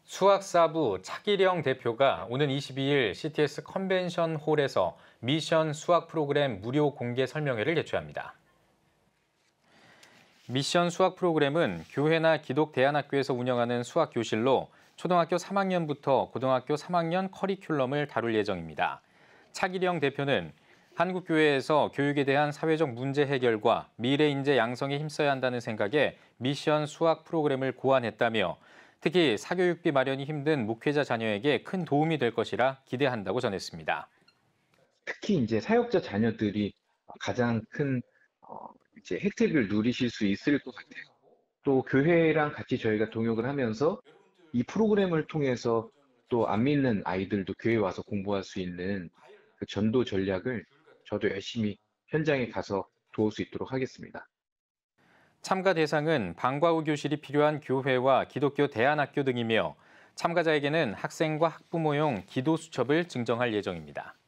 수학사부 차기령 대표가 오는 22일 CTS 컨벤션 홀에서 미션 수학 프로그램 무료 공개 설명회를 개최합니다. 미션 수학 프로그램은 교회나 기독대안학교에서 운영하는 수학 교실로 초등학교 3학년부터 고등학교 3학년 커리큘럼을 다룰 예정입니다. 차기령 대표는 한국교회에서 교육에 대한 사회적 문제 해결과 미래 인재 양성에 힘써야 한다는 생각에 미션 수학 프로그램을 고안했다며 특히 사교육비 마련이 힘든 목회자 자녀에게 큰 도움이 될 것이라 기대한다고 전했습니다. 특히 이제 사역자 자녀들이 가장 큰 이제 혜택을 누리실 수 있을 것 같아요. 또 교회랑 같이 저희가 동역을 하면서 이 프로그램을 통해서 또 안 믿는 아이들도 교회에 와서 공부할 수 있는 그 전도 전략을 저도 열심히 현장에 가서 도울 수 있도록 하겠습니다. 참가 대상은 방과 후 교실이 필요한 교회와 기독교 대안학교 등이며 참가자에게는 학생과 학부모용 기도 수첩을 증정할 예정입니다.